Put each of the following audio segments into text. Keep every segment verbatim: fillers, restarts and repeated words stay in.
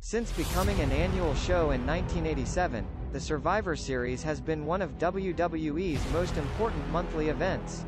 Since becoming an annual show in nineteen eighty-seven, the Survivor Series has been one of W W E's most important monthly events.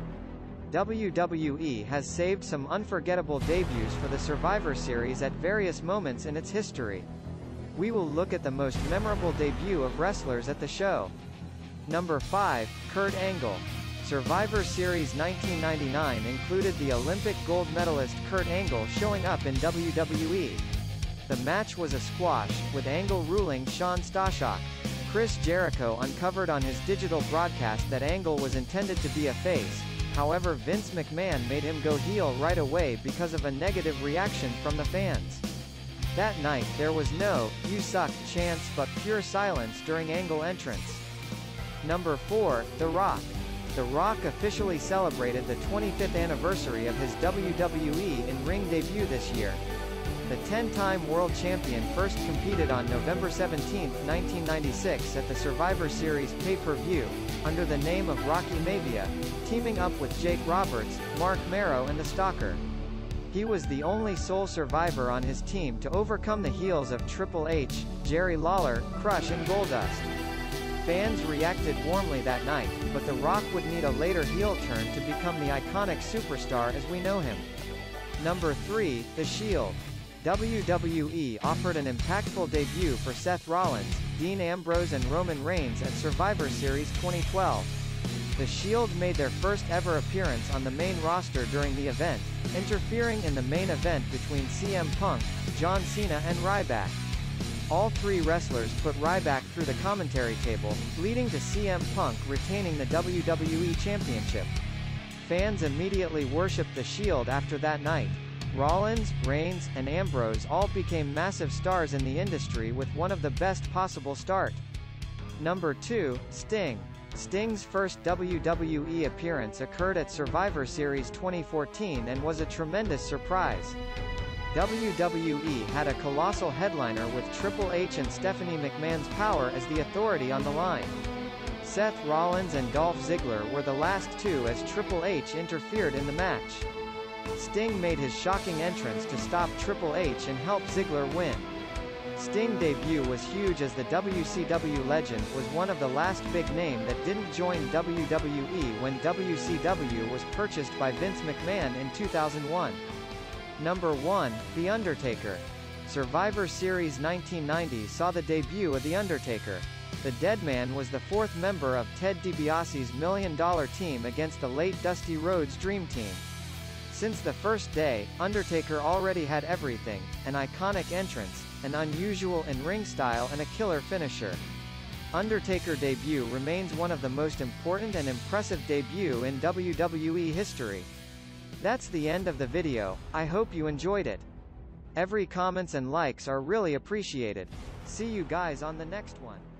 W W E has saved some unforgettable debuts for the Survivor Series at various moments in its history. We will look at the most memorable debut of wrestlers at the show. Number five, Kurt Angle. Survivor Series nineteen ninety-nine included the Olympic gold medalist Kurt Angle showing up in W W E. The match was a squash, with Angle ruling Shawn Stasiak. Chris Jericho uncovered on his digital broadcast that Angle was intended to be a face, however Vince McMahon made him go heel right away because of a negative reaction from the fans. That night there was no "you suck" chants but pure silence during Angle entrance. Number four, The Rock. The Rock officially celebrated the twenty-fifth anniversary of his W W E in-ring debut this year. The ten-time world champion first competed on November seventeenth, nineteen ninety-six at the Survivor Series pay-per-view, under the name of Rocky Maivia, teaming up with Jake Roberts, Marc Mero and The Stalker. He was the only sole survivor on his team to overcome the heels of Triple H, Jerry Lawler, Crush and Goldust. Fans reacted warmly that night, but The Rock would need a later heel turn to become the iconic superstar as we know him. Number three, The Shield. W W E offered an impactful debut for Seth Rollins, Dean Ambrose and Roman Reigns at Survivor Series twenty twelve. The Shield made their first ever appearance on the main roster during the event, interfering in the main event between C M Punk, John Cena and Ryback. All three wrestlers put Ryback through the commentary table, leading to C M Punk retaining the W W E Championship. Fans immediately worshipped the Shield after that night. Rollins, Reigns, and Ambrose all became massive stars in the industry with one of the best possible start. Number two, Sting. Sting's first W W E appearance occurred at Survivor Series twenty fourteen and was a tremendous surprise. W W E had a colossal headliner with Triple H and Stephanie McMahon's Power as the authority on the line. Seth Rollins and Dolph Ziggler were the last two as Triple H interfered in the match. Sting made his shocking entrance to stop Triple H and help Ziggler win. Sting's debut was huge as the W C W legend was one of the last big name that didn't join W W E when W C W was purchased by Vince McMahon in two thousand one. Number one, The Undertaker. Survivor Series nineteen ninety saw the debut of The Undertaker. The Deadman was the fourth member of Ted DiBiase's Million Dollar Team against the late Dusty Rhodes' Dream Team. Since the first day, Undertaker already had everything: an iconic entrance, an unusual in-ring style and a killer finisher. Undertaker debut remains one of the most important and impressive debut in W W E history. That's the end of the video. I hope you enjoyed it. Every comments and likes are really appreciated. See you guys on the next one.